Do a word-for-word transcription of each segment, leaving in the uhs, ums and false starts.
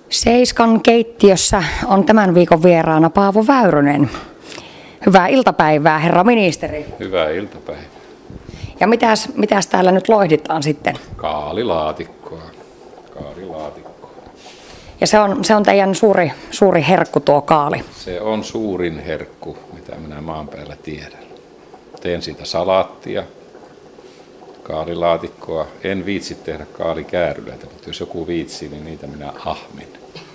Seiskan keittiössä on tämän viikon vieraana Paavo Väyrynen. Hyvää iltapäivää, herra ministeri. Hyvää iltapäivää. Ja mitäs, mitäs täällä nyt loihditaan sitten? Kaalilaatikkoa. Kaalilaatikkoa. Ja se on, se on teidän suuri, suuri herkku tuo kaali. Se on suurin herkku, mitä minä maan päällä tiedän. Teen siitä salaattia, kaalilaatikkoa. En viitsi tehdä kaalikääryleitä, mutta jos joku viitsii, niin niitä minä ahmin.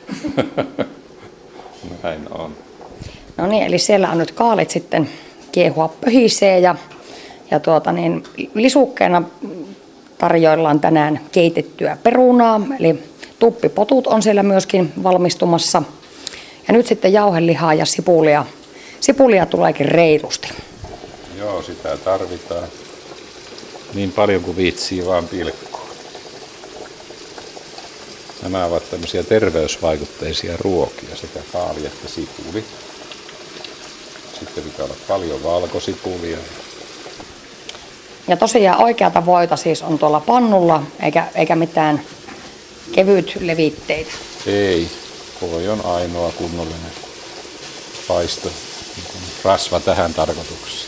Näin on. No niin, eli siellä on nyt kaalit sitten kiehua pöhisee ja, ja tuota niin, lisukkeena tarjoillaan tänään keitettyä perunaa, eli tuppipotut on siellä myöskin valmistumassa. Ja nyt sitten jauhelihaa ja sipulia. Sipulia tuleekin reilusti. Joo, sitä tarvitaan niin paljon kuin viitsii vaan pilkkoa. Nämä ovat tämmöisiä terveysvaikutteisia ruokia, sekä kaali että sipuli. Sitten pitää olla paljon valkosipulia. Ja tosiaan oikeata voita siis on tuolla pannulla, eikä, eikä mitään kevyt levitteitä. Ei, voi on ainoa kunnollinen paisto, niin kuin rasva tähän tarkoitukseen.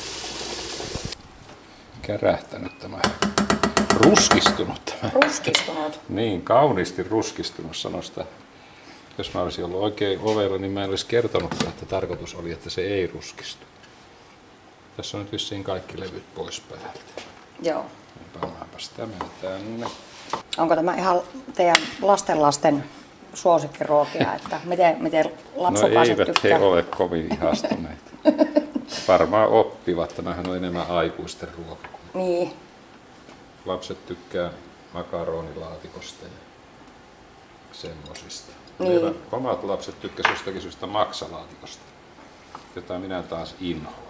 Kärähtänyt tämä, ruskistunut tämä. Ruskistunut? Niin, kauniisti ruskistunut sanoista. Jos mä olisin ollut oikein ovella, niin mä en olisi kertonut, että tarkoitus oli, että se ei ruskistu. Tässä on nyt vissiin kaikki levyt pois päältä. Joo. Pannaanpas tämä tänne. Onko tämä ihan teidän lastenlasten suosikkiruokia, että miten, miten lapsukaiset No tykkää? eivät he ole kovin ihastuneita. Varmaan oppivat, tämähän on enemmän aikuisten ruoka. Niin. Lapset tykkää makaronilaatikosta ja semmosista. Niin. Meidän omat lapset tykkäsivät jostakin syystä maksalaatikosta, jota minä taas inhoan.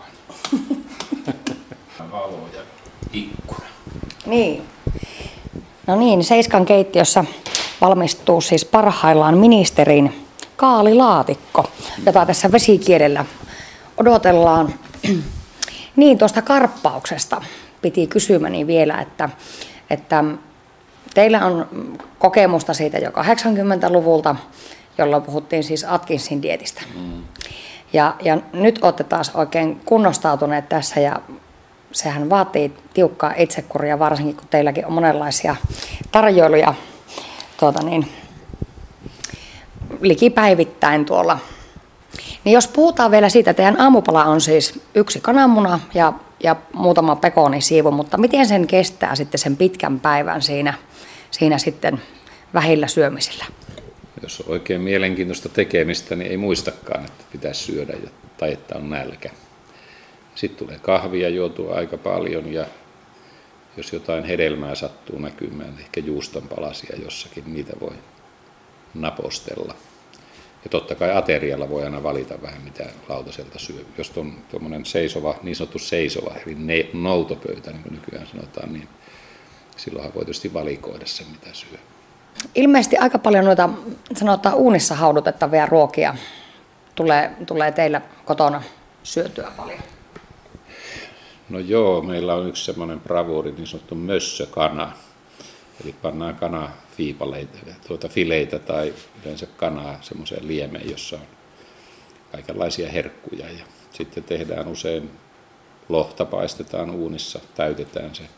Valo ja ikkuna. Niin. No niin, Seiskan keittiössä valmistuu siis parhaillaan ministerin kaalilaatikko, jota tässä vesikielellä odotellaan. Niin, tuosta karppauksesta piti kysymäni vielä, että, että teillä on kokemusta siitä jo kahdeksankymmentäluvulta, jolloin puhuttiin siis Atkinsin dietistä. Mm. Ja, ja nyt olette taas oikein kunnostautuneet tässä ja sehän vaatii tiukkaa itsekuria, varsinkin kun teilläkin on monenlaisia tarjoiluja tuota niin, likipäivittäin tuolla. Niin jos puhutaan vielä siitä, että teidän aamupala on siis yksi kananmuna ja, ja muutama pekonisiivu, mutta miten sen kestää sitten sen pitkän päivän siinä, siinä sitten vähillä syömisillä? Jos on oikein mielenkiintoista tekemistä, niin ei muistakaan, että pitäisi syödä tai että on nälkä. Sitten tulee kahvia juotua aika paljon ja jos jotain hedelmää sattuu näkymään, ehkä juustonpalasia jossakin, niitä voi napostella. Ja totta kai aterialla voi aina valita vähän mitä lautaselta syö. Jos on tuommoinen seisova, niin sanottu seisova, eli ne, noutopöytä, niin kuin nykyään sanotaan, niin silloinhan voi tietysti valikoida sen, mitä syö. Ilmeisesti aika paljon noita sanotaan uunissa haudutettavia ruokia tulee, tulee teillä kotona syötyä paljon. No joo, meillä on yksi semmoinen bravuuri, niin sanottu mössökana. Eli pannaan kanafiipaleita, tuota fileitä tai yleensä kanaa semmoiseen liemeen, jossa on kaikenlaisia herkkuja. Ja sitten tehdään usein lohta, paistetaan uunissa, täytetään se.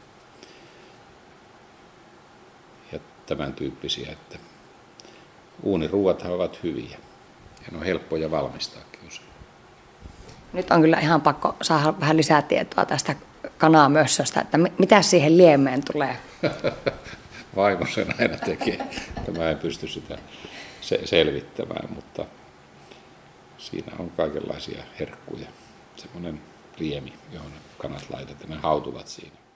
Ja tämän tyyppisiä, että uuniruuathan ovat hyviä ja ne on helppoja valmistaakin usein. Nyt on kyllä ihan pakko saada vähän lisää tietoa tästä kanamössöstä, että mitä siihen liemeen tulee? Vaimo sen aina tekee. Mä en pysty sitä selvittämään, mutta siinä on kaikenlaisia herkkuja. Semmoinen liemi, johon kanat laitetaan, ne hautuvat siinä.